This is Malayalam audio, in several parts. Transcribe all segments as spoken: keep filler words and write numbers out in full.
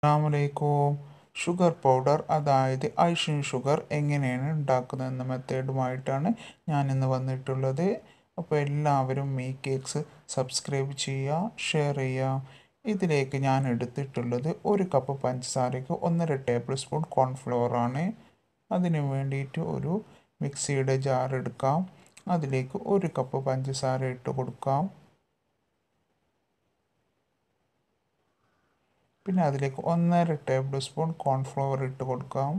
അസ്സലാമലൈക്കും. ഷുഗർ പൗഡർ അതായത് ഐസിങ് ഷുഗർ എങ്ങനെയാണ് ഉണ്ടാക്കുന്നത് എന്ന മെത്തേഡുമായിട്ടാണ് ഞാനിന്ന് വന്നിട്ടുള്ളത്. അപ്പോൾ എല്ലാവരും മീ കേക്ക്സ് സബ്സ്ക്രൈബ് ചെയ്യുക, ഷെയർ ചെയ്യുക. ഇതിലേക്ക് ഞാൻ എടുത്തിട്ടുള്ളത് ഒരു കപ്പ് പഞ്ചസാരയ്ക്ക് ഒന്നര ടേബിൾ സ്പൂൺ കോൺഫ്ലവർ ആണ്. അതിന് വേണ്ടിയിട്ട് ഒരു മിക്സിയുടെ ജാർ എടുക്കാം. അതിലേക്ക് ഒരു കപ്പ് പഞ്ചസാര ഇട്ട് കൊടുക്കാം. പിന്നെ അതിലേക്ക് ഒന്നര ടേബിൾ സ്പൂൺ കോൺഫ്ലവർ ഇട്ട് കൊടുക്കാം.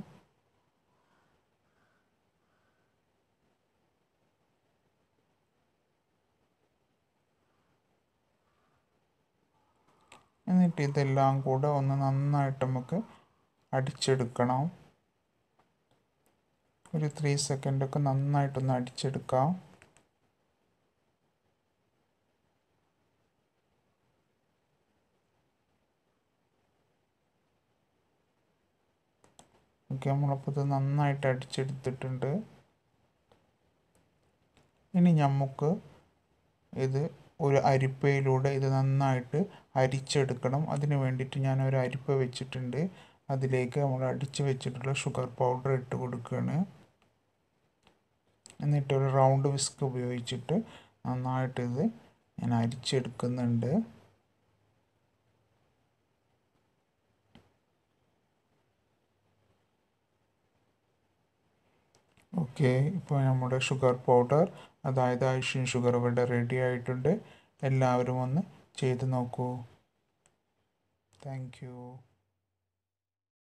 എന്നിട്ട് ഇതെല്ലാം കൂടെ ഒന്ന് നന്നായിട്ട് നമുക്ക് അടിച്ചെടുക്കണം. ഒരു ത്രീ സെക്കൻഡൊക്കെ നന്നായിട്ടൊന്ന് അടിച്ചെടുക്കാം. ഓക്കെ, നമ്മളപ്പോൾ ഇത് നന്നായിട്ട് അടിച്ചെടുത്തിട്ടുണ്ട്. ഇനി നമുക്ക് ഇത് ഒരു അരിപ്പയിലൂടെ ഇത് നന്നായിട്ട് അരിച്ചെടുക്കണം. അതിന് വേണ്ടിയിട്ട് ഞാൻ ഒരു അരിപ്പ വെച്ചിട്ടുണ്ട്. അതിലേക്ക് നമ്മൾ അടിച്ച് വെച്ചിട്ടുള്ള ഷുഗർ പൗഡർ ഇട്ട് കൊടുക്കുകയാണ്. എന്നിട്ട് ഒരു റൗണ്ട് വിസ്ക് ഉപയോഗിച്ചിട്ട് നന്നായിട്ട് ഇത് ഞാൻ അരിച്ചെടുക്കുന്നുണ്ട്. ഓക്കെ, ഇപ്പോൾ നമ്മുടെ ഷുഗർ പൗഡർ അതായത് ഐസിങ് ഷുഗർ ഇവിടെ റെഡി ആയിട്ടുണ്ട്. എല്ലാവരും ഒന്ന് ചെയ്ത് നോക്കൂ. Thank U.